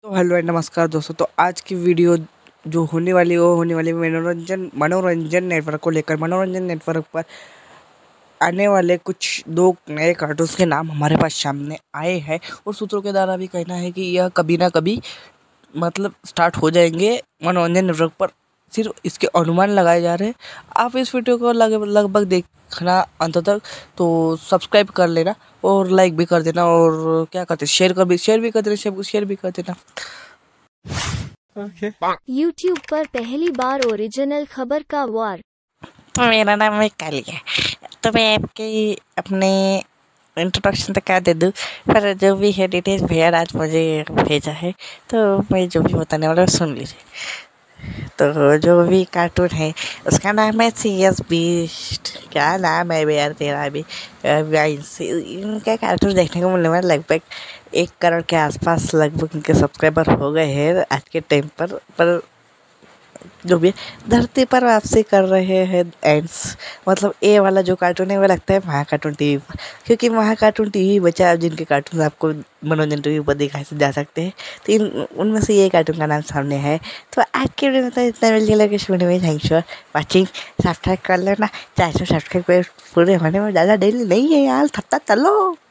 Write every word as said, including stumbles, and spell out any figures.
तो hello and नमस्कार दोस्तों। तो आज की वीडियो जो होने वाली है वो होने वाली है मनोरंजन मनोरंजन नेटवर्क को लेकर। मनोरंजन नेटवर्क पर आने वाले कुछ दो नए कार्टून्स के नाम हमारे पास सामने आए हैं और सूत्रों के द्वारा भी कहना है कि यह कभी ना कभी मतलब स्टार्ट हो जाएंगे मनोरंजन नेटवर्क पर। सिर्फ इसके अनुमान लगाए जा रहे हैं। आप इस वीडियो को लग, लगभग देखना अंत तक, तो सब्सक्राइब कर लेना और लाइक भी कर देना और क्या करते शेयर कर भी शेयर भी कर देना शेयर शेयर भी कर देना। यूट्यूब पर पहली बार ओरिजिनल खबर का वार। तो मेरा नाम है कालिया। तो मैं आपके अपने इंट्रोडक्शन तक क्या दे दूँ, पर जो भी है डिटेल्स भैया आज मुझे भेजा है, तो मैं जो भी बताने वाला सुन लीजिए। तो जो भी कार्टून है उसका नाम है सी एस बीस्ट। क्या नाम है यार तेरा भी। इनका कार्टून देखने को मिलने वाला लगभग एक करोड़ के आसपास लगभग इनके सब्सक्राइबर हो गए हैं आज के टाइम पर। पर जो भी धरती पर वापसी कर रहे हैं एंड्स, मतलब ए वाला जो कार्टून है वो लगता है महा कार्टून टीवी पर, क्योंकि महा कार्टून टीवी बचा है जिनके कार्टून आपको मनोरंजन टीवी पर दिखाए जा सकते हैं। तो इन उनमें से ये कार्टून का नाम सामने है। तो आज के वीडियो में तो इतना मिल गया कि वीडियो में थैंक्स फॉर वाचिंग। सब्सक्राइब कर लेना। चार सौ सब्सक्राइब पूरे होने में ज़्यादा डेली नहीं है यार, थत्ता चलो।